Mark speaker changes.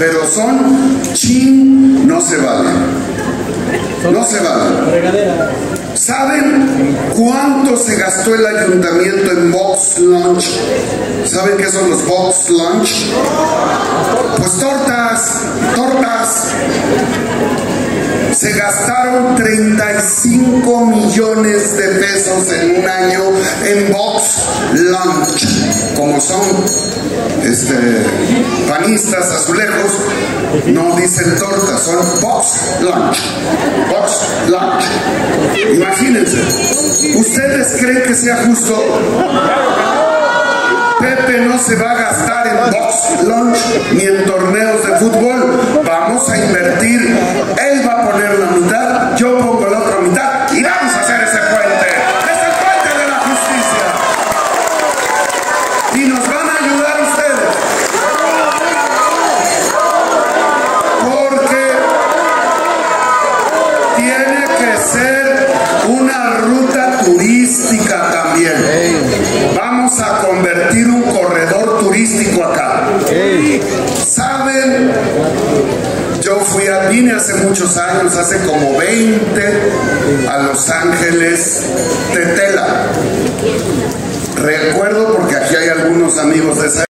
Speaker 1: pero son chin, no se valen. No se valen. ¿Saben cuánto se gastó el ayuntamiento en box lunch? ¿Saben qué son los box lunch? Pues tortas. Se gastaron 35 millones de pesos en un año en box lunch. Como son panistas, azulejos, no dicen tortas, son box lunch. Box lunch. Imagínense, ¿ustedes creen que sea justo? Pepe no se va a gastar en box lunch ni en torneos de fútbol. Vamos a invertir. Él va a poner la mitad, yo pongo la otra mitad y vamos a hacer ese puente. Es el puente de la justicia. Y nos van a ayudar ustedes. Porque tiene que ser una ruta turística también. Vamos a convertir un corredor turístico acá. ¿Saben? Yo vine hace muchos años, hace como 20, a Los Ángeles, Tetela. Recuerdo porque aquí hay algunos amigos de esa